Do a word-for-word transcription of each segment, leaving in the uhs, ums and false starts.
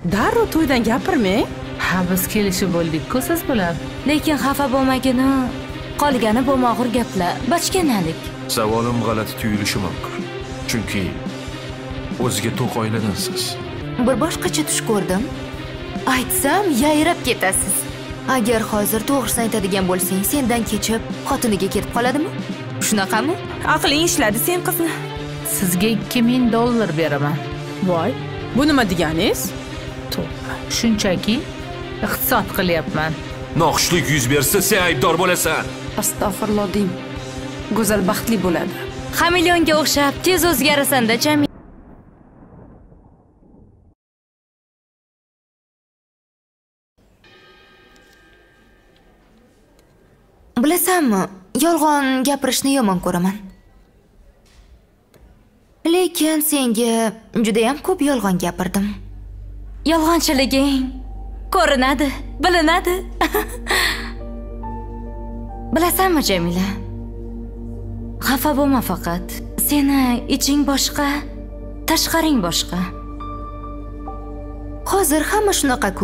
Darrov to'ydan gapirmang. Ha, biz kelishib bo'ldik-ku siz bilan. Lekin xafa bo'lmagani, qolgani bu mag'ur gaplar, bachkanalik. Savolim g'alati tuyulishi mumkin. Chunki o'ziga to'q oiladansiz. Bir boshqacha tush ko'rdim. Aytsam, yayrab ketasiz. Agar hozir to'g'risini aytadigan bo'lsang, sendan kechib xotiniga ketib qoladimi? Shunaqami? Aqling ishladi sen qizni. Sizga ikki ming dollar beraman. Voy, bu nima deganingiz? To'g'ri. Shunchaki iqtisod qilyapman. Noxushlik yuz bersa, sen aybdor bo'lasan. Astag'firulloh deng. Go'zal baxtli bo'ladi. Xameleonga o'xshab tez o'zgarasan-da, Jamila. Bilasanmi, yolg'on gapirishni yomon ko'raman. Lekin senga juda ham ko'p yolg'on gapirdim. Yolg'onchiliging ko'rinadi, bilinadi. Bilasanmi, Jamila? Xafa bo'lma faqat. Seni iching boshqa, tashqaring boshqa. Hozir hamma shunaqa-ku.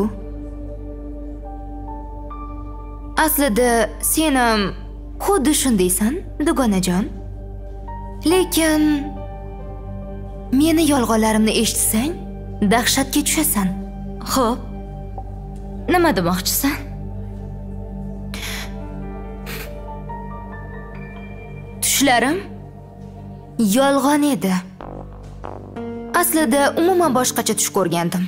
Aslida sen ham xuddi shundaysan, dugonajon. Lekin meni yolg'onlarimni eshitsang, dahshatga tushasan. Xo'p. Nima demoqchisan? Tushlarim yolg'on edi. Aslida umuman boshqacha tush ko'rgandim.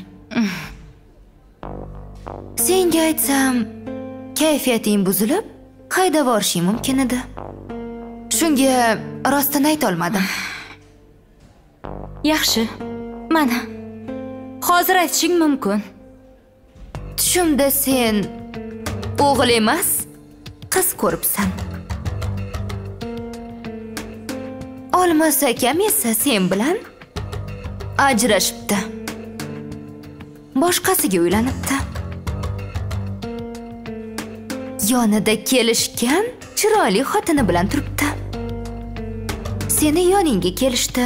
Senga aytsam, kayfiyating buzilib, haydab yuborishim mumkin edi. Shunga rostini ayta olmadim. Yaxshi. Mana. Hozir aytishing mumkin. Tushimda sen o'g'il emas, qiz ko'ribsan. Olmos akam esa sen bilan ajrashibdi. Boshqasiga uylanibdi. Yonida kelishgan chiroyli xotini bilan turibdi. Seni yoningga kelishdi.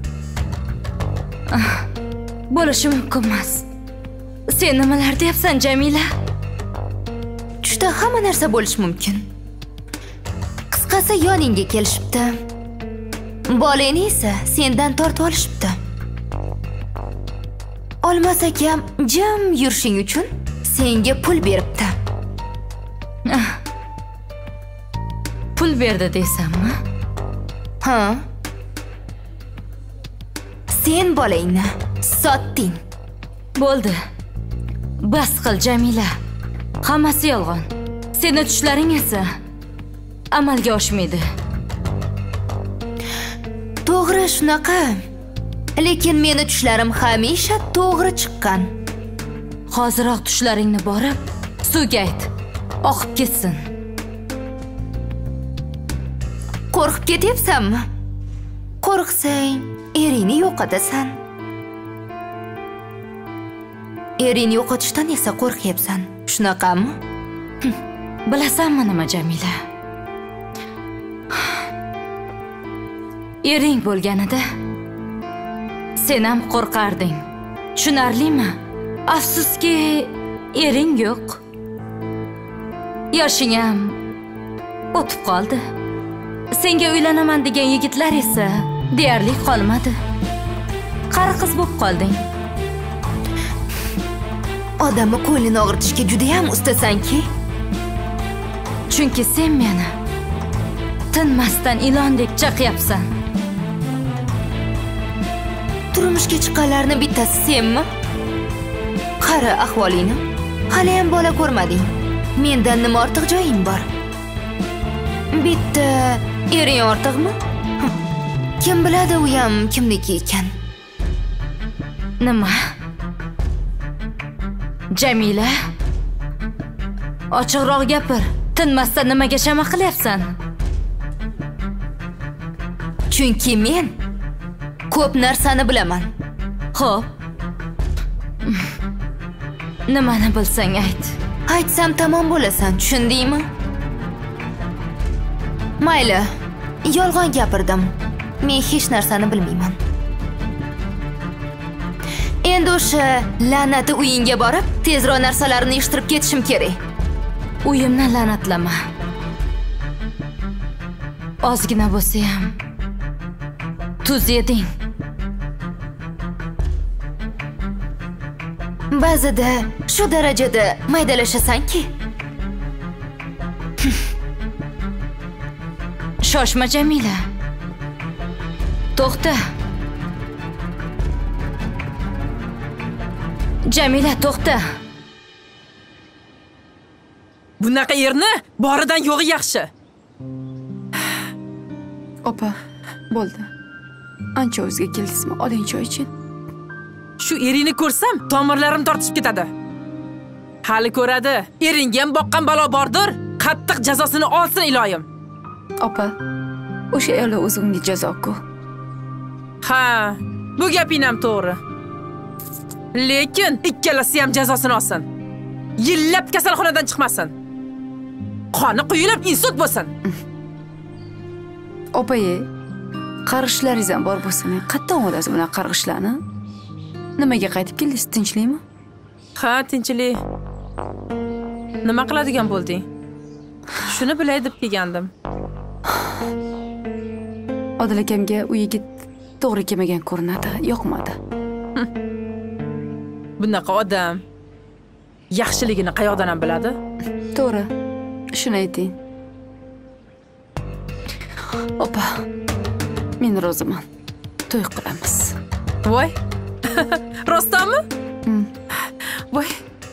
Bo'lishi mumkin emas. Sen nimalar deyapsan, Jamila? Tushda hamma narsa bo'lishi mumkin. Qisqasi yoningga kelishibdi. Bolani esa sendan tortib olishibdi. Olmos akam jim yurishing uchun senga pul beribdi. Pul berdi deysanmi? Ha. Sen bolangni sotding. Bo'ldi. Bas qil, Jamila. Hammasi yolg'on. Seni tushlaring esa amalga oshmaydi. To'g'ri shunaqa. Lekin meni tushlarim hamisha to'g'ri chiqqan. Hoziroq tushlaringni borib, suvga ayt. Oqib ketsin. Qo'rqib ketyapsanmi? Qo'rqsang, eringni yo'qotasan. Eringni yo'qotishdan esa qo'rqyapsan. Shunaqami? Bilasanmi nima, Jamila? Ering bo'lganida sen ham qo'rqarding. Tushunarlimi? Afsuski, ering yo'q. Yoshing ham o'tib qoldi. Senga uylanaman degan yigitlar esa deyarli qolmadi. Qari qiz bo'lib qolding. Odamni ko'nglini og'ritishga juda ham ustasanki. Chunki sen meni tinmasdan ilondek chaqyapsan. Turmushga chiqqanlarni bittasi senmi? Qara ahvolingni. Hali ham bola ko'rmading. Mendan nima ortiq joying bor? Bitta ering ortiqmi? Kim biladi u ham kimniki ekan? Nima? Jamila, ochiqroq gapir. Tinmasdan nimaga shama qilyapsan? Chunki men ko'p narsani bilaman. Xo'p. Nimani bilsang ayt. Aytsam tamom bo'lasan, tushundingmi? Mayli, yolg'on gapirdim. Men hech narsani bilmayman. Endi o'sha la'nati uyingga borib, tezroq narsalarni yig'ishtirib ketishim kerak. Uyimni la'natlama. Ozgina bo'lsa ham tuz yeding. Ba'zida shu darajada maydalashasanki. Shoshma Jamila. To'xta. Jamila, to'xta. Bunaqa yerni boridan yo'g'i yaxshi. Opa, bo'ldi. Ancha o'ziga keldingizmi? Oling choy iching. Shu eringni ko'rsam, tomirlarim tortishib ketadi. Hali ko'radi. Eringga ham boqqan balo bordir. Qattiq jazosini olsin iloyim. Opa, o'sha ayol o'zi unga jazo-ku. Ha, bu gaping ham to'g'ri. Lekin ikkalasi ham jazosini olsin. Yillab kasalxonadan chiqmasin. Qoni quyilib insult bo'lsin. Opa-ye, qarg'ishlaringiz ham bor bo'lsin. Qatdan olasiz buni qarg'ishlarni? Nimaga qaytib keldingiz? Tinchlikmi? Ha, tinchlik. Nima qiladigan bo'lding? Shuni bilay deb kelgandim. Odil akamga u yigit to'g'ri kelmagan ko'rinadi, yoqmadi. Bunaqa odam yaxshiligini qayoqdan ham biladi? To'g'ri. Shuni ayting. Opa, men roziman. To'y qilamiz. Voy. Rostami? Hmm. Voy.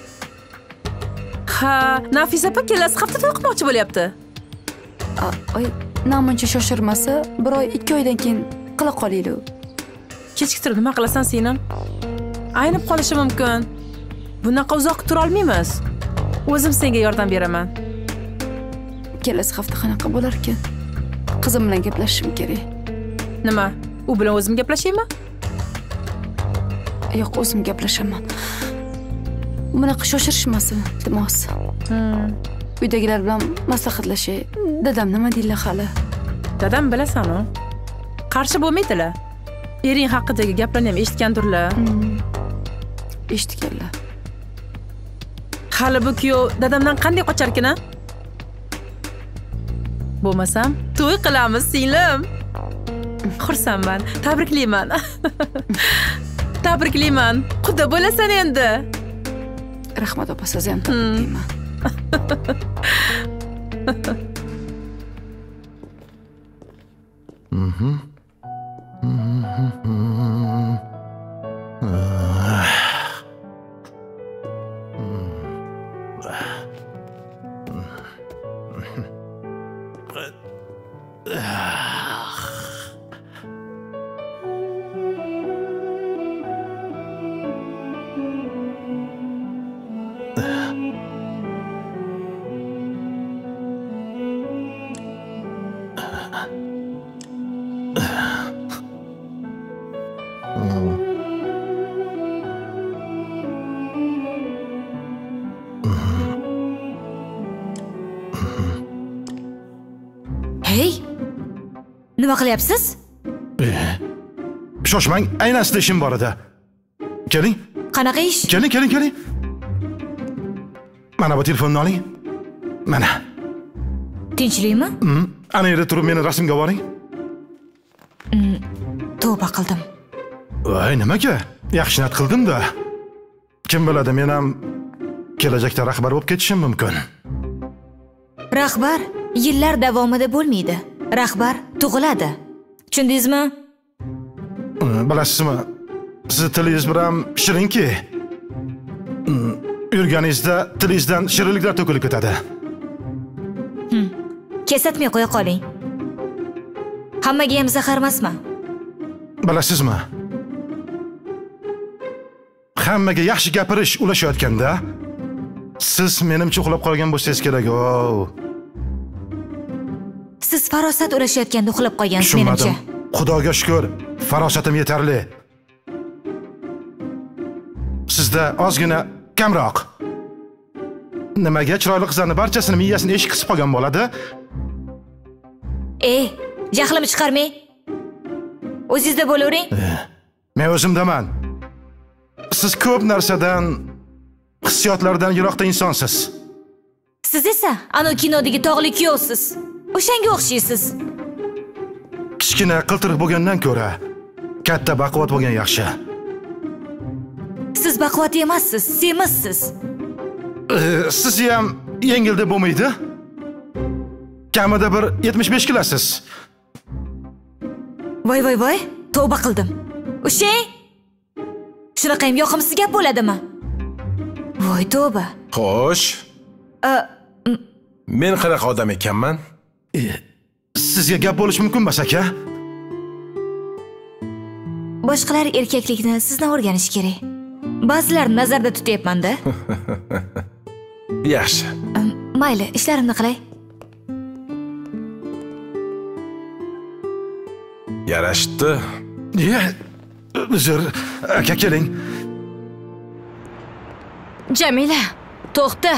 Ha, Nafisa opa kelasi hafta to'y qilmoqchi bo'lyapti. Oy, namuncha shoshirmasa, bir oy, ikki oydan keyin qila qolaylik. Kechiktirib nima qilasan senim? Aynib qolishi mumkin. Bunaqa uzoq tura olmaymiz. O'zim senga yordam beraman. Kelasi hafta qanaqa bo'lar ekan? Qizim bilan gaplashishim kerak. Nima? U bilan o'zim gaplashaymi? Yo'q, o'zim gaplashaman. Bunaqa shoshirishmasin, iltimos. Hmm. Uydagilar bilan maslahatlashay. Dadam nima deydilar hali? Dadam bilasan-ku. Qarshi bo'lmaydilar. Ering haqidagi gaplarni ham eshitgandirlar. Hmm. Eshitganlar. Hali bu kuyov dadamdan qanday qochar ekan-a? Bo'lmasam, to'y qilamiz, singlim. Xursandman, tabriklayman. Tabriklayman. Xudo bo'lasan endi. Rahmat opa, siz ham tabriklayman. Mhm. Hey! Nima qilyapsiz? Shoshmang, aynan sizda ishim bor edi. Keling. Qanaqa ish? Keling, keling, keling. Mana bu telefonni oling. Mana. Tinchlikmi? Hmm. Ana yerda turib meni rasmga oling. Hmm. Tavba qildim. Voy, nimaga? Yaxshi niyat qildim-da. Kim biladi, men ham kelajakda rahbar bo'lib ketishim mumkin. Rahbar yillar davomida bo'lmaydi. Rahbar tug'iladi. Tushundingizmi? Bilasizmi? Siz tilingiz bilan shirinki. Yurganingizda tilingizdan shirinliklar to'kilib ketadi. Hmm. Kesatmay qo'ya qoling. Hammaga ham zahar emasmi? Bilasizmi? Hammaga yaxshi gapirish ulashayotganda siz menimcha uxlab qolgan bo'lsangiz kerak-ku. Siz farosat ulashayotganda uxlab qolgansiz menimcha. Xudoga shukr, farosatim yetarli. Sizda ozgina kamroq. Nimaga chiroyli qizlarni barchasini miyasini eshik qisib qolgan bo'ladi? Ey, jahlimni chiqarmang. O'zingizda bo'lavering. Men o'zimdaman. siz ko'p narsadan, hissiyotlardan yiroqda insonsiz. Siz esa ana kinodagi tog'li kuyovsiz. O'shanga o'xshaysiz. Kichkina qiltiriq bo'lgandan ko'ra katta baquvvat bo'lgan yaxshi. Siz baquvvat emassiz, semizsiz. E, siz ham yengil deb bo'lmaydi? Kamida bir yetmish besh kilosiz. Voy voy voy, tavba qildim. O'shay? Shunaqa ham yoqimsiz gap bo'ladimi? Voy tavba. Xo'sh. Men qanaqa odam ekanman? E, sizga gap bo'lish mumkin emas aka. Boshqalar erkaklikni sizdan o'rganish kerak. Ba'zilarni nazarda tutyapman-da. Yaxshi. Mayli, ishlarimni qilay. Yarashdi. Ya, uzr, aka keling. Jamila, to'xta.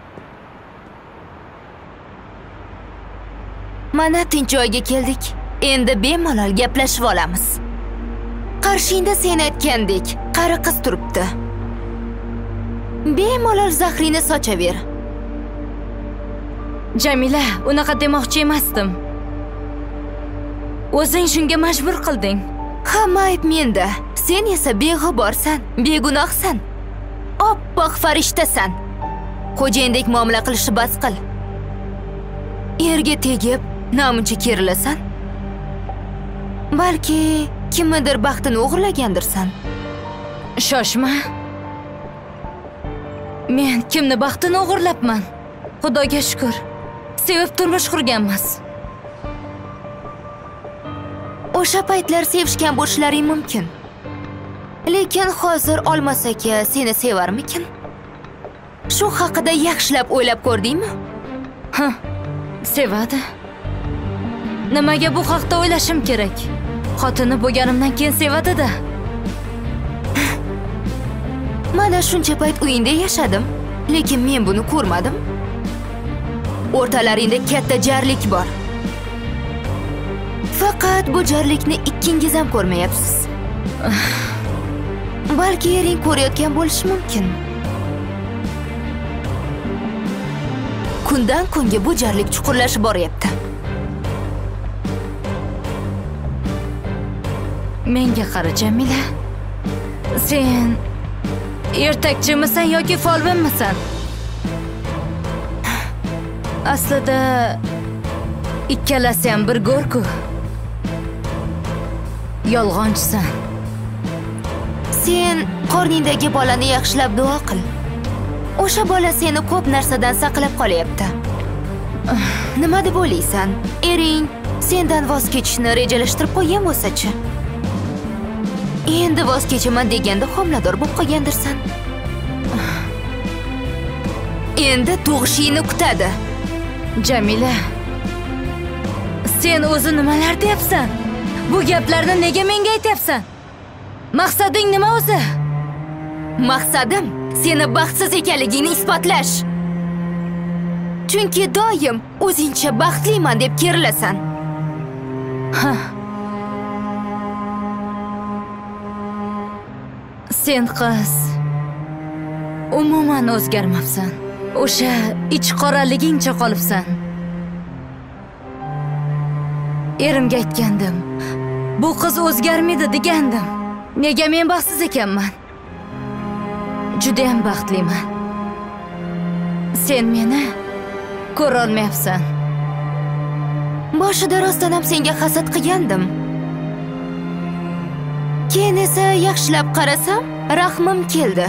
Mana tinch joyga keldik. Endi bemalol gaplashib olamiz. Qarshingda sen aytgandek, qari qiz turibdi. Bemalol zahrini sochaver. Jamila, unaqa demoqchi emasdim. O'zing shunga majbur qilding. Hamma ayb menda. Sen esa beg'uborsan, begunohsan. Oppoq farishtasan. Xo'jayindek muomala qilishni bas qil. Erga tegib, namuncha kerilasan. Balki kimnidir baxtini o'g'irlagandirsan. Shoshma. Men kimni baxtini o'g'irlabman? Xudoga shukr. Sevib turmush qurganmiz. O'sha paytlar sevishgan bo'lishlaring mumkin. Lekin hozir Olmos aka seni sevarmikin? Shu haqida yaxshilab o'ylab ko'rdingmi? Ha, sevadi. Nimaga bu haqda o'ylashim kerak? Xotini bo'lganimdan keyin sevadi-da. Mana shuncha payt uyingda yashadim, lekin men buni ko'rmadim. O'rtalaringda katta jarlik bor. Faqat bu jarlikni ikkingiz ham ko'rmayapsiz. Balki ering ko'rayotgan bo'lishi mumkin. Kundan kunga bu jarlik chuqurlashib boryapti. Menga qara, Jamila. Sen ertakchimisan yoki folbinmisan? Aslida ikkalasi ham bir go'rku. Yolg'onchisan. Sen qorningdagi bolani yaxshilab duo qil. O'sha bola seni ko'p narsadan saqlab qolyapti. Nima deb o'ylaysan? Ering sendan voz kechishni rejalashtirib qo'ygan bo'lsa-chi? Endi voz kechaman deganda homilador bo'lib qolgandirsan. Endi tug'ishingni kutadi. Jamila, sen o'zi nimalar deyapsan? Bu gaplarni nega menga aytyapsan? Maqsading nima o'zi? Maqsadim seni baxtsiz ekanligingni isbotlash. Chunki doim o'zingcha baxtliman deb kerilasan. Ha. Sen qiz umuman o'zgarmabsan. O'sha ich qoraligingcha qolibsan. Erimga aytgandim. Bu qiz o'zgarmaydi degandim. Nega men baxtsiz ekanman? Juda ham baxtliman. Sen meni ko'ra olmayapsan. Boshida rostdan ham senga hasad qilgandim. Keyin esa yaxshilab qarasam, rahmim keldi.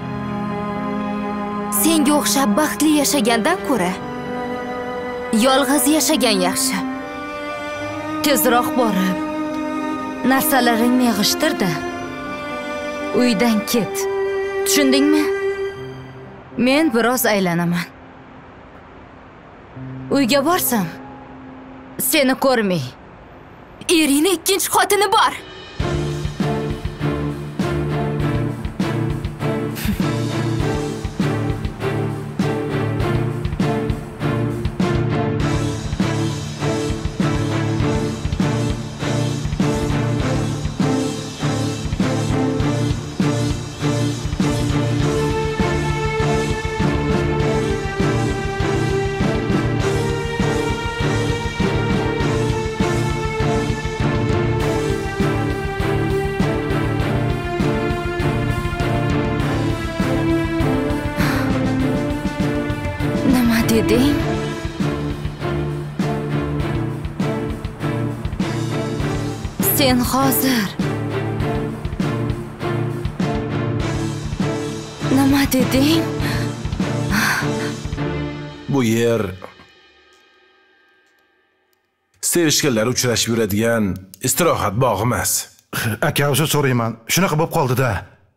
Senga o'xshab baxtli yashagandan ko'ra yolg'iz yashagan yaxshi. Tezroq borib narsalaringni yig'ishtir-da. Uydan ket. Tushundingmi? Men biroz aylanaman. Uyga borsam seni ko'rmay. Eringni ikkinchi xotini bor. deding? Sen hozir nima deding? Bu yer sevishganlar uchrashib yuradigan istirohat bog'i emas. Aka, uzr so'rayman. Shunaqa bo'lib qoldi-da.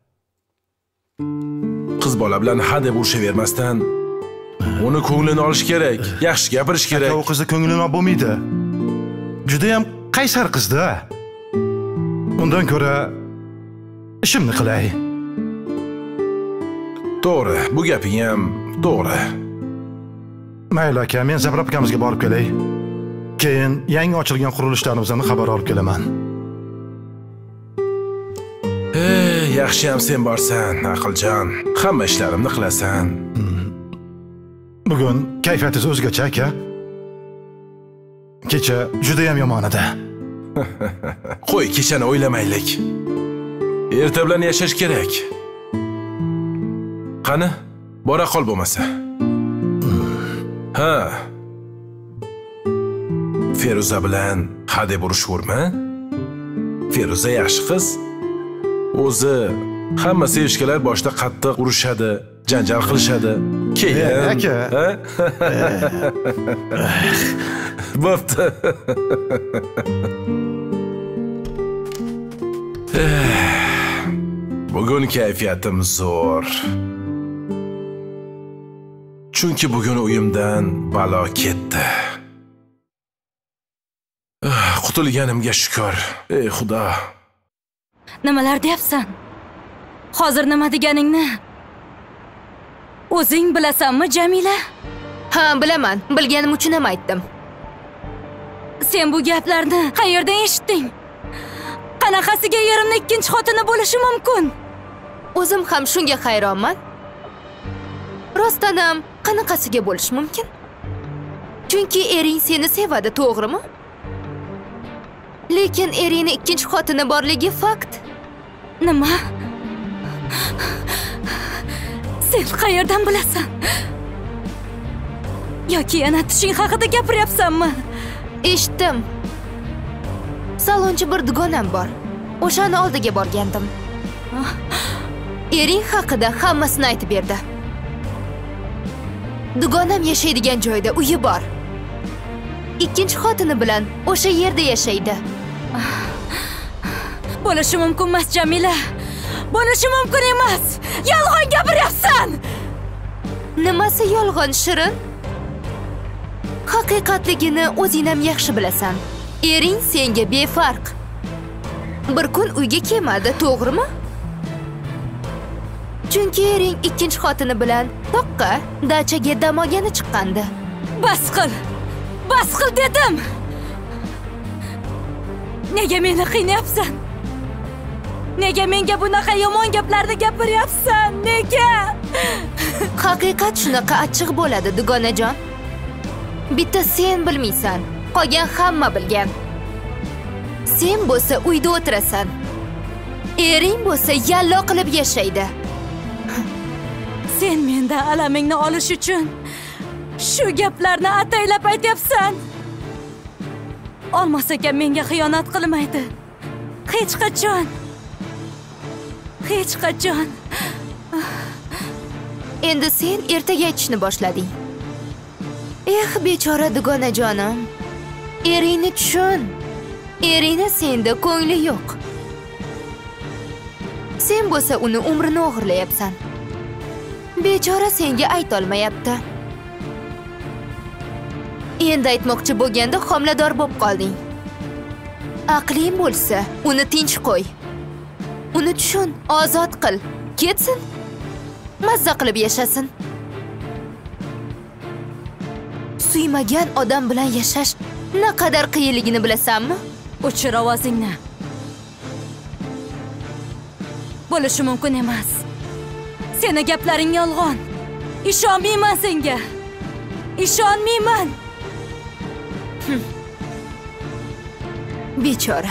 Qiz bola bilan ha deb urishavermasdan uni ko'nglini olish kerak, yaxshi gapirish kerak. Aka, u qizni ko'nglini olib bo'lmaydi. Juda ham qaysar qiz-da. Undan ko'ra ishimni qilay. To'g'ri, bu gaping ham to'g'ri. Mayli aka, men Zabra akamizga borib kelay. Keyin yangi ochilgan qurilishlarimizni xabar olib kelaman. Ey, yaxshi ham sen borsan, aqljon. Hamma ishlarimni qilasan. Bugun kayfiyatingiz o'zgacha aka. Kecha juda ham yomon edi. Qo'y, kechani o'ylamaylik. Erta bilan yashash kerak. Qani, bora qol bo'lmasa. Ha. Feruza bilan ha deb urishurma. Feruza yaxshi qiz. O'zi hamma sevishganlar boshda qattiq urushadi, janjal qilishadi. Keyin aka. Bo'pti. Bugun kayfiyatim zo'r. Chunki bugun uyimdan balo ketdi. Qutulganimga shukr. Ey Xudo. Nimalar deyapsan? Hozir nima deganingni o'zing bilasanmi, Jamila? Ha, bilaman. Bilganim uchun ham aytdim. Sen bu gaplarni qayerdan eshitding? Qanaqasiga erimni ikkinchi xotini bo'lishi mumkin? O'zim ham shunga hayronman. Rostdan ham qanaqasiga bo'lishi mumkin? Chunki ering seni sevadi, to'g'rimi? Lekin eringning ikkinchi xotini borligi fakt. Nima? Sen qayerdan bilasan? Yoki yana tushing haqida gapiryapsanmi? Eshitdim. Salonchi bir dugonam bor. O'shani oldiga borgandim. Ering haqida hammasini aytib berdi. Dugonam yashaydigan joyda uyi bor. Ikkinchi xotini bilan o'sha yerda yashaydi. Bo'lishi mumkin emas, Jamila. Bo'lishi mumkin emas. Yolg'on gapiryapsan. Nimasi yolg'on, Shirin? Haqiqatligini o'zing ham yaxshi bilasan. Ering senga befarq. Bir kun uyga kelmadi, to'g'rimi? Chunki ering ikkinchi xotini bilan toqqa dachaga dam olgani chiqqandi. Bas qil. Bas qil dedim. Nega meni qiynayapsan? Nega menga bunaqa yomon gaplarni gapiryapsan? Nega? Haqiqat shunaqa achchiq bo'ladi, dugonajon. Bitta sen bilmaysan, qolgan hamma bilgan. Sen bo'lsa uyda o'tirasan. Ering bo'lsa yallo qilib yashaydi. Sen mendan alamingni olish uchun shu gaplarni ataylab aytyapsan. Olmasa ekan menga xiyonat qilmaydi. Hech qachon. Hech qachon. Endi sen ertaga aytishni boshlading. Eh, bechora dugonajonim. Eringni tushun. Eringni senda ko'ngli yo'q. Sen bo'lsa uni umrini o'g'irlayapsan. Bechora senga ayta olmayapti. Endi aytmoqchi bo'lganda homilador bo'lib qolding. Aqling bo'lsa, uni tinch qo'y. Uni tushun, ozod qil. Ketsin. Mazza qilib yashasin. Suymagan odam bilan yashash naqadar qiyinligini bilasanmi? O'chir ovozingni. Bo'lishi mumkin emas. Seni gaplaring yolg'on. Ishonmayman senga. Ishonmayman. Bechora.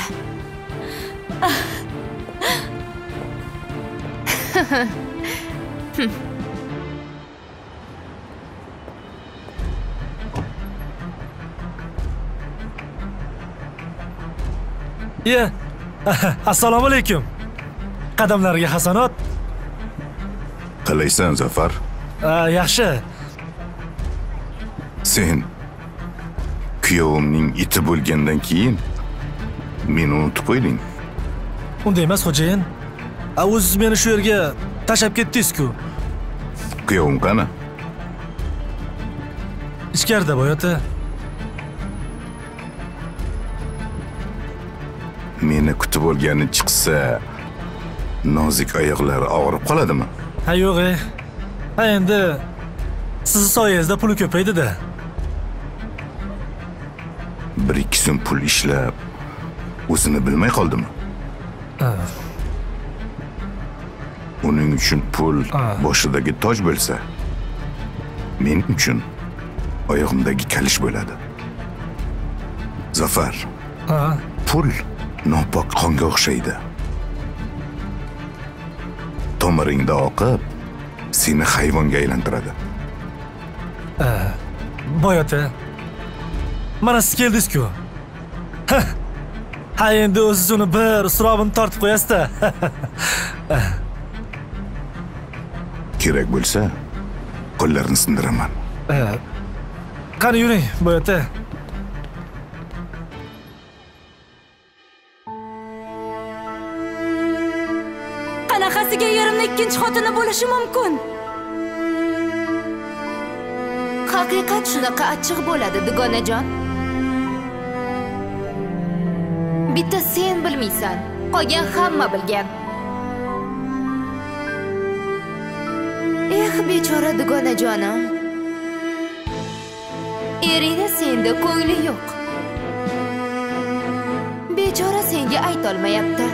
Ye. Assalomu alaykum. Qadamlariga hasanot. Qalaysan, Zafar? Yaxshi. Sen kuyovimning iti bo'lgandan keyin meni unutib qo'yding. Unday emas, xo'jayin. O'zingiz meni shu yerga tashab ketdingiz-ku. Kuyovim qani? Ichkarida boyota. Meni kutib olgani chiqsa, nozik oyoqlari og'rib qoladimi? Ha yo'q, e. Ha endi siz soyangizda puli ko'paydi-da. Bir ikki so'm pul ishlab, o'zini bilmay qoldimi? Ha. Uning uchun pul boshidagi toj bo'lsa, men uchun oyog'imdagi kalish bo'ladi. Zafar. Ha. Pul nopok qonga o'xshaydi. Tomiringda oqib, seni hayvonga aylantiradi. Ha. Boyota. Mana siz keldingiz-ku. Ha endi o'zingiz uni bir surobini tortib qo'yasiz-da. Kerak bo'lsa, qo'llarini sindiraman. Qani yuring, boyota. Qanaqasiga yerimni ikkinchi xotini bo'lishi mumkin? Haqiqat shunaqa achchiq bo'ladi, dugonajon. Bitta sen bilmaysan, qolgan hamma bilgan. Eh, bechora dugonajonim. Erina senda ko'ngli yo'q. Bechora senga aytolmayapti.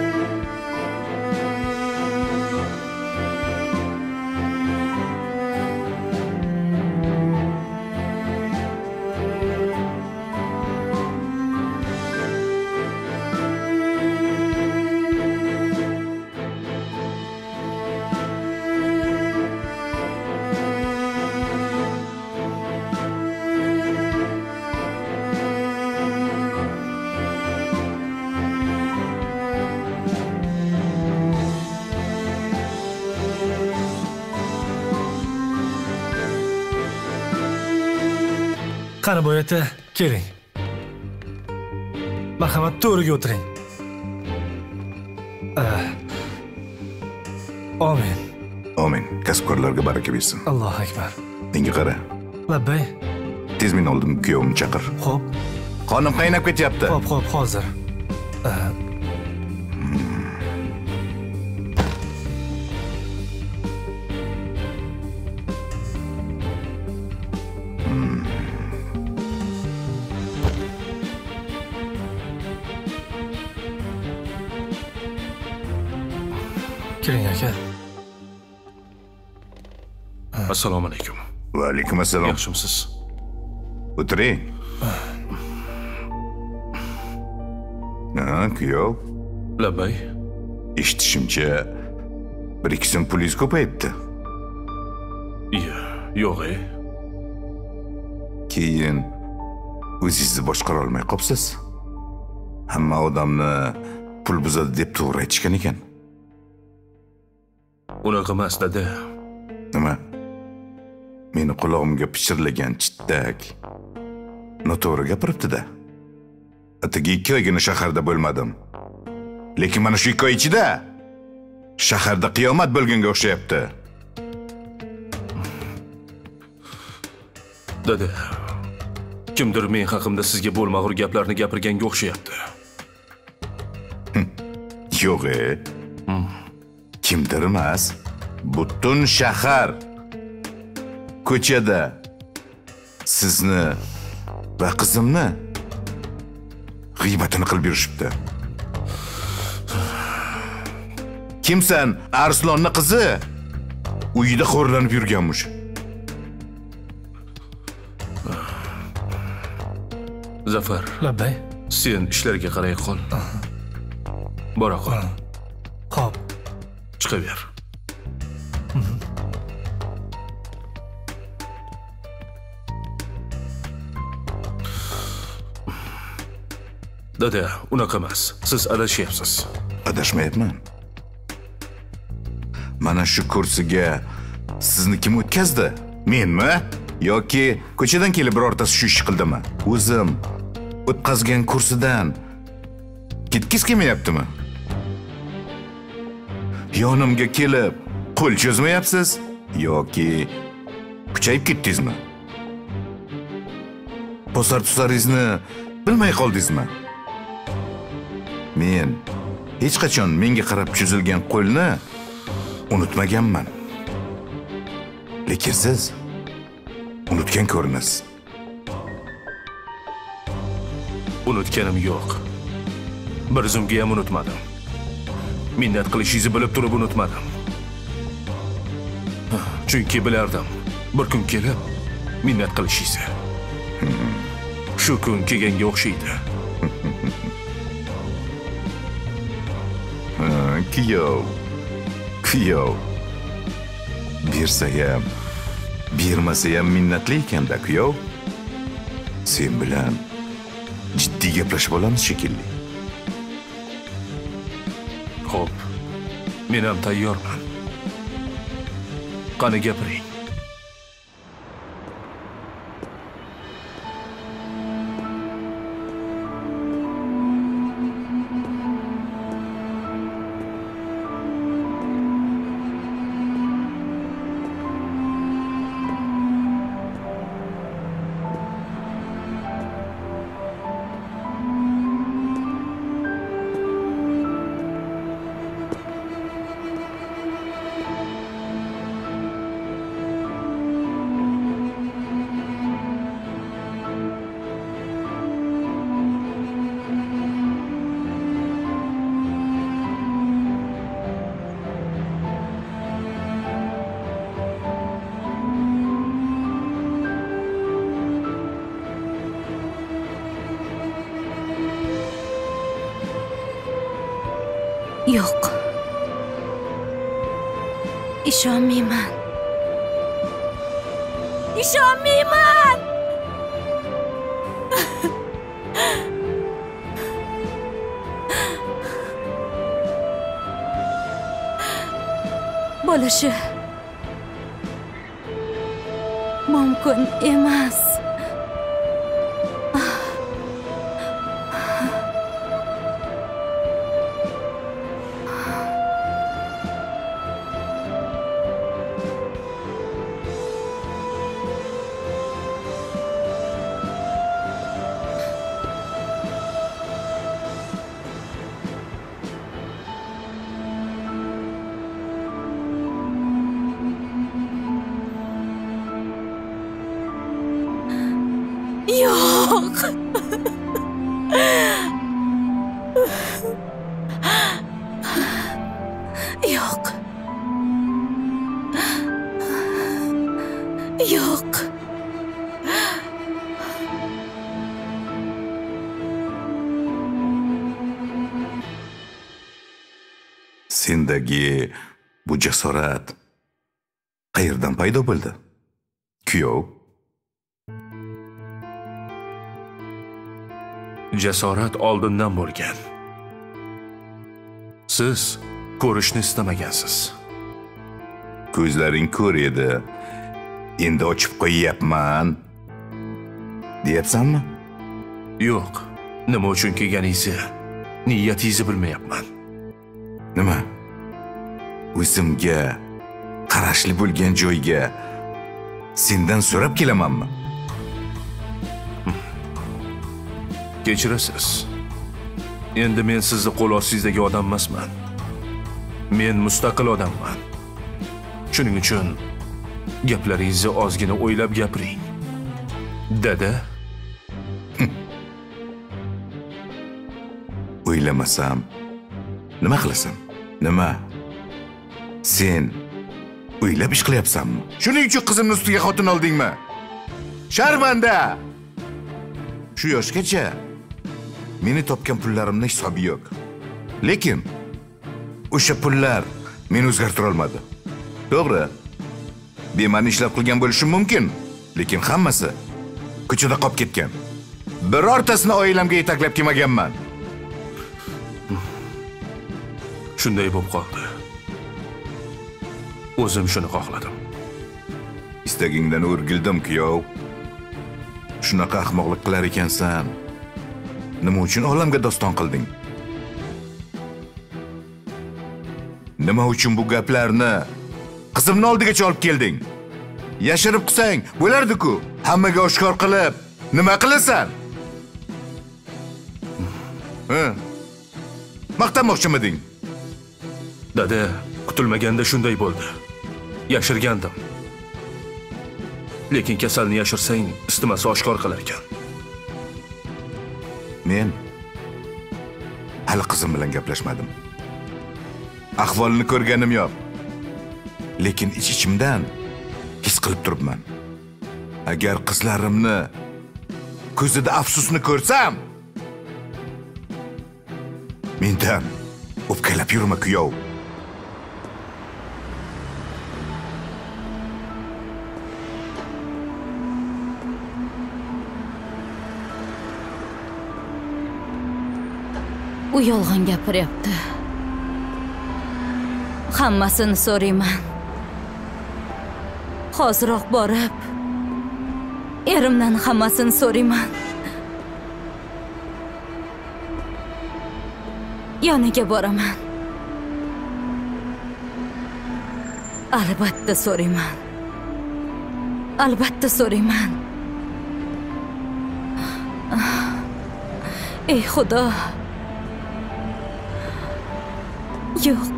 Qani boyota, keling. Marhamat, to'g'riga o'tiring. Amin. Amin. Kasbkorlarga baraka bersin. Allohu akbar. Menga qara. Labbay. Tez meni oldin kuyovimni chaqir. Xo'p. Qonim qaynab ketyapti. Xo'p, xo'p, hozir. Keling aka. Assalomu alaykum. Va alaykum assalom. Yaxshimisiz? O'tiring. Ha, kuyov. Labbay. Eshitishimcha, bir ikki so'm pulingiz ko'payibdi. Yo'q, e. Keyin o'zingizni boshqara olmay qolibsiz. Hamma odamni pul buzadi deb to'g'ri aytishgan ekan. Unaqa emas, dada. Nima? Meni qulog'imga pichirlagan chittak noto'g'ri gapiribdi-da. Atigi ikki oygina shaharda bo'lmadim. Lekin mana shu ikki oy ichida shaharda qiyomat bo'lganga o'xshayapti. Dada, kimdir men haqimda sizga bo'lmag'ur gaplarni gapirganga o'xshayapti. Yo'q, e. Kimdir emas, butun shahar ko'chada sizni va qizimni g'iybatini qilib yurishibdi. Kimsan? Arslonning qizi uyida xo'rlanib yurganmish. Zafar. Labbay. Sen ishlarga qaray qol. Bora qol. Xo'p. Chiqaver. Dada, unaqa emas. Siz adashyapsiz. Adashmayapman. Mana shu kursiga sizni kim o'tkazdi? Menmi? Yoki ko'chadan kelib birortasi shu ish qildimi? O'zim o'tkazgan kursidan ketgis kelmayaptimi? Yonimga kelib qo'l cho'zmayapsiz yoki kuchayib ketdingizmi? Bosar-tusaringizni bilmay qoldingizmi? Men hech qachon menga qarab cho'zilgan qo'lni unutmaganman. Lekin siz unutgan ko'rinasiz. Unutganim yo'q. Bir zumga ham unutmadim. Minnat qilishingizni bilib turib unutmadim. Chunki bilardim, bir kun kelib minnat qilishingizni. Shu kun kelganga o'xshaydi. Kuyov. Kuyov. Bersa ham, bermasa ham minnatli ekan-da kuyov. Sen bilan jiddiy gaplashib olamiz shekilli. Xo'p. Men ham tayyorman. Qani gapiring. Yo'q. Ishonmayman. Ishonmayman. Bo'lishi mumkin emas. Yo'q. Yo'q. Yo'q. Sendagi bu jasorat qayerdan paydo bo'ldi? Kuyov. Jasorat oldindan bo'lgan. Siz ko'rishni istamagansiz. Ko'zlaring ko'r edi. Endi ochib qo'yyapman. Deyapsanmi? Yo'q. Nima uchun kelganingizni, niyatingizni bilmayapman. Nima? O'zimga qarashli bo'lgan joyga sendan so'rab kelamanmi? Kechirasiz. Endi men sizni qo'l ostingizdagi odam emasman. Men mustaqil odamman. Shuning uchun gaplaringizni ozgina o'ylab gapiring. Dada. O'ylamasam nima qilasan? Nima? Sen o'ylab ish qilyapsanmi? Shuning uchun qizimni ustiga xotin oldingmi? Sharmanda. Shu yoshgacha meni topgan pullarimning hisobi yo'q. Lekin o'sha pullar meni o'zgartira olmadi. To'g'ri. Bema'ni ishlar qilgan bo'lishim mumkin, lekin hammasi ko'chada qolib ketgan. Birortasini oilamga yetaklab kelmaganman. Shunday bo'lib qoldi. O'zim shuni xohladim. Istagingdan o'rgildim, kuyov. Shunaqa ahmoqlik qilar ekansan. Nima uchun olamga doston qilding? Nima uchun bu gaplarni qizimni oldigacha olib kelding? Yashirib qilsang bo'lardi-ku. Hammaga oshkor qilib, nima qilasan? Ha? Maqtanmoqchimiding? Dada, kutilmaganda shunday bo'ldi. Yashirgandim. Lekin kasalni yashirsang, istimasi oshkor qilar ekan. Men hali qizim bilan gaplashmadim. Ahvolini ko'rganim yo'q. Lekin ich-ichimdan his qilib turibman. Agar qizlarimni ko'zida afsusni ko'rsam, mendan o'pkalab yurma, kuyov. U yolg'on gapiryapti. Hammasini so'rayman. Hoziroq borib, erimdan hammasini so'rayman. Yoniga boraman. Albatta so'rayman. Albatta so'rayman. Ey Xudo. Yo'q.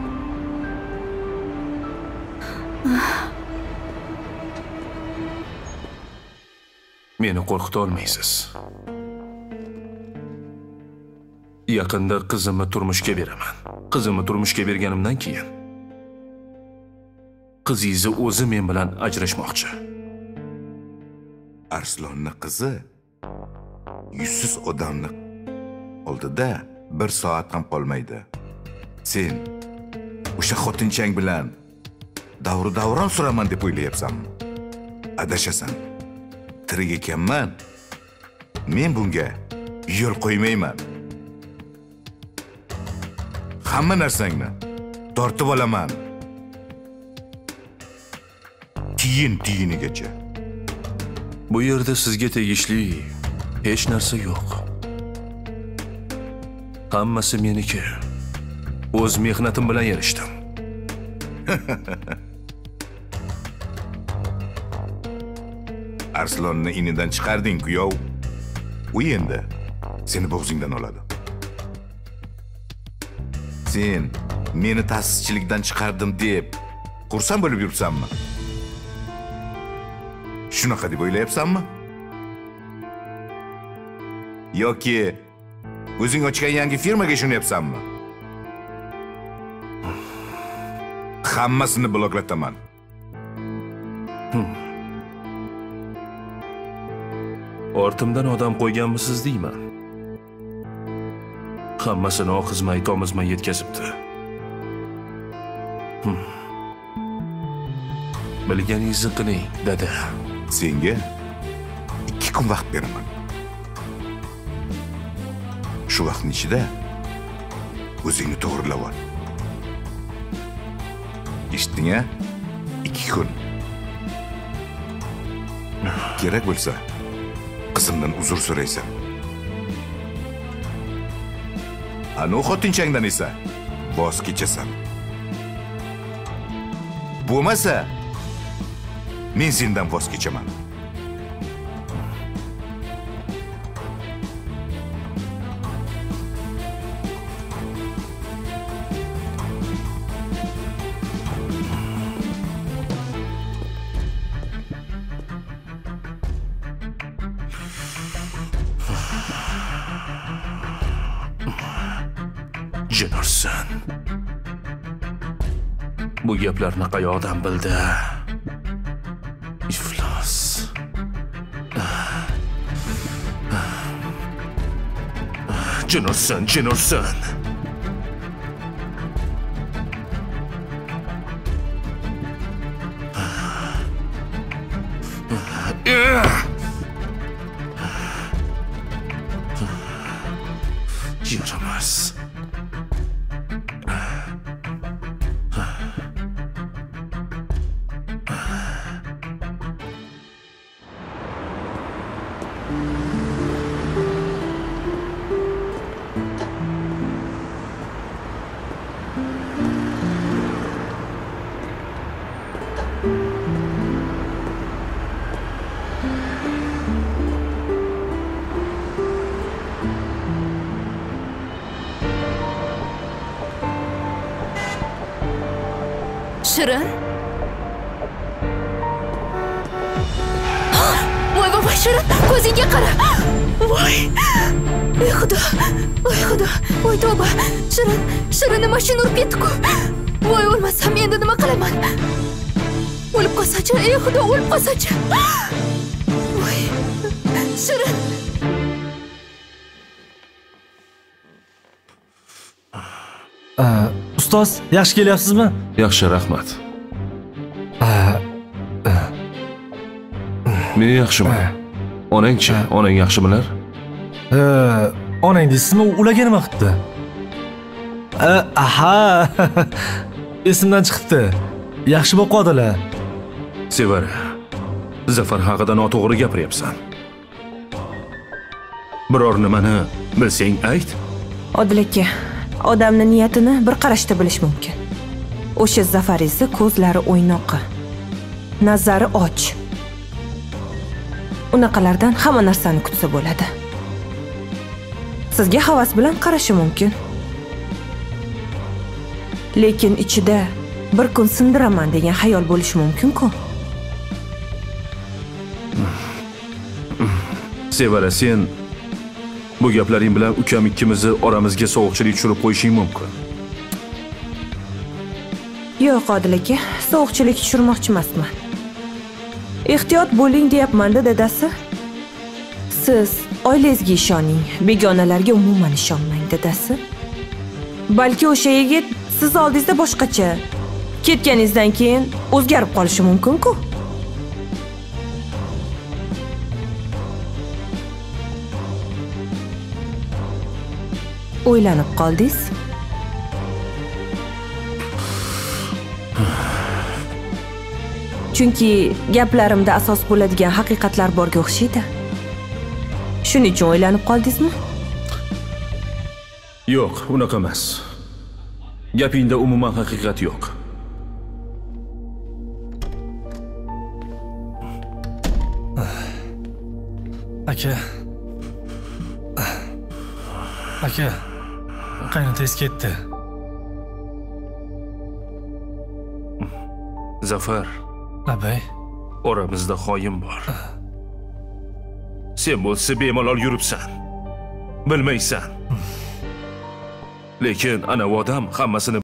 Meni qo'rqita olmaysiz. Yaqinda qizimni turmushga beraman. Qizimni turmushga berganimdan keyin qizingizni o'zi men bilan ajrashmoqchi. Arslonning qizi yuzsiz odamni oldida bir soat ham qolmaydi. Sen o'sha xotinchang bilan davr davron suraman deb o'ylayapsanmi? Adashasan. Tirik ekanman. Men bunga yo'l qo'ymayman. Hamma narsangni tortib olaman. Tiyin tiyinigacha. Bu yerda sizga tegishli hech narsa yo'q. Hammasi meniki. O'z mehnatim bilan erishdim. Arslonni inidan chiqarding, kuyov. U endi seni bo'g'zingdan oladi. Sen meni ta'sischilikdan chiqardim deb xursand bo'lib yuribsanmi? Shunaqa deb o'ylayapsanmi? Yoki o'zing ochgan yangi firmaga ishonyapsanmi? Hammasini bloklataman. Hmm. Ortimdan odam qo'yganmisiz deyman. Hammasini oqizmay tomizmay yetkazibdi. Hmm. Bilganingizni qiling, dada. Senga ikki kun vaqt beraman. Shu vaqtning ichida o'zingni to'g'rilab ol. Eshitding-a? ikki kun. Kerak bo'lsa, qizimdan uzr so'raysan. Ana xotinchangdan esa voz kechasan. Bo'lmasa, men sendan voz kechaman. Jinursan. Bu gaplarni qayoqdan bildi? Iflos. Jinursan, Jinursan. Yaramas. Shirin? Voy voy voy Shirin, ko'zingga qara. Voy. Ey xudo. Voy xudo. Voy tavba. Shirin, Shirinni mashina urib ketdi-ku. Voy o'lmasam endi nima qilaman? O'lib qolsa-chi? Ey xudo, o'lib qolsa-chi? Voy. Shirin. Ustoz, yaxshi kelyapsizmi? Yaxshi, rahmat. Men yaxshiman. Onang-chi? Onang yaxshimilar? Ha, onang deysizmi? Ularga nima qildi? Aha. Esimdan chiqibdi. Yaxshi boqadilar. Sevara, Zafar haqida noto'g'ri gapiryapsan. Biror nimani bilsang ayt. Odil aka, odamni niyatini bir qarashda bilish mumkin. O'sha Zafaringizni ko'zlari o'ynoqi, nazari och. Unaqalardan hamma narsani kutsa bo'ladi. Sizga havas bilan qarashi mumkin. Lekin ichida bir kun sindiraman degan xayol bo'lishi mumkin-ku. Sevara, sen bu gaplaring bilan ukam ikkimizni oramizga sovuqchilik tushirib qo'yishing mumkin. Yo'q, Odil aka, sovuqchilik tushirmoqchi emasman. Ehtiyot bo'ling deyapman-da, dadasi. Siz oilangizga ishoning, begonalarga umuman ishonmang, dadasi. Balki o'sha yigit siz oldingizda boshqacha, ketganingizdan keyin o'zgarib qolishi mumkin-ku. O'ylanib qoldingiz? Chunki gaplarimda asos bo'ladigan haqiqatlar borga o'xshaydi. Shuning uchun o'ylanib qoldingizmi? Yo'q, unaqa emas. Gapingda umuman haqiqat yo'q. Aka. Aka. Qayni tez ketdi. Zafar. Abay. Oramizda xoin bor. Sen bo'lsa bemalol yuribsan. Bilmaysan. Lekin ana odam hammasini